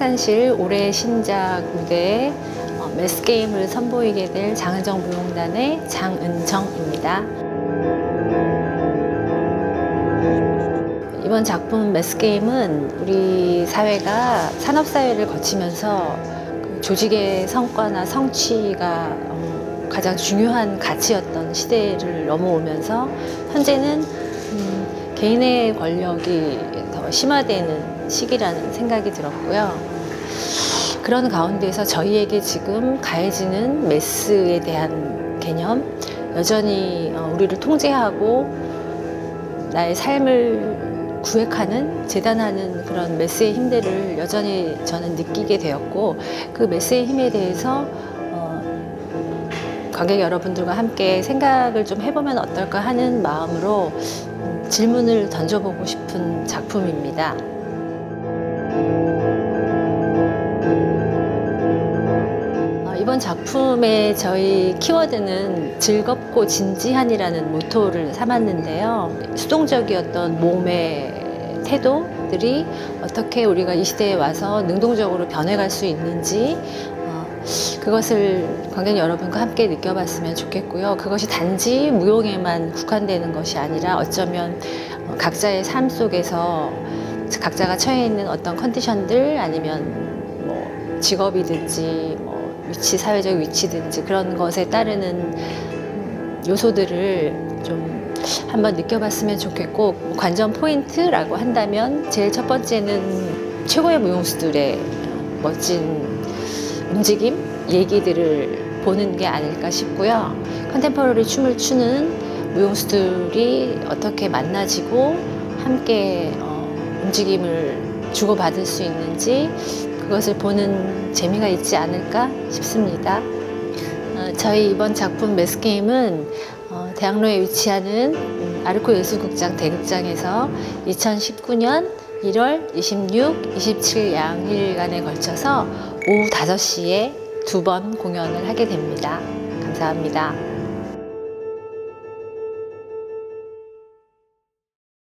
생산실 올해 신작 무대에 매스게임을 선보이게 될 장은정 무용단의 장은정입니다. 이번 작품 매스게임은 우리 사회가 산업사회를 거치면서 조직의 성과나 성취가 가장 중요한 가치였던 시대를 넘어오면서 현재는 개인의 권력이 더 심화되는 시기라는 생각이 들었고요. 그런 가운데서 저희에게 지금 가해지는 매스에 대한 개념, 여전히 우리를 통제하고 나의 삶을 구획하는, 재단하는 그런 매스의 힘들을 여전히 저는 느끼게 되었고, 그 매스의 힘에 대해서 관객 여러분들과 함께 생각을 좀 해보면 어떨까 하는 마음으로 질문을 던져보고 싶은 작품입니다. 이번 작품의 저희 키워드는 즐겁고 진지한이라는 모토를 삼았는데요. 수동적이었던 몸의 태도들이 어떻게 우리가 이 시대에 와서 능동적으로 변해갈 수 있는지 그것을 관객 여러분과 함께 느껴봤으면 좋겠고요. 그것이 단지 무용에만 국한되는 것이 아니라 어쩌면 각자의 삶 속에서 각자가 처해 있는 어떤 컨디션들, 아니면 뭐 직업이든지 위치, 사회적 위치든지 그런 것에 따르는 요소들을 좀 한번 느껴봤으면 좋겠고, 관전 포인트라고 한다면 제일 첫 번째는 최고의 무용수들의 멋진 움직임, 얘기들을 보는 게 아닐까 싶고요. 컨템포러리 춤을 추는 무용수들이 어떻게 만나지고 함께 움직임을 주고받을 수 있는지, 그것을 보는 재미가 있지 않을까 싶습니다. 저희 이번 작품 매스게임은 대학로에 위치하는 아르코 예술극장 대극장에서 2019년 1월 26, 27 양일간에 걸쳐서 오후 5시에 2번 공연을 하게 됩니다. 감사합니다.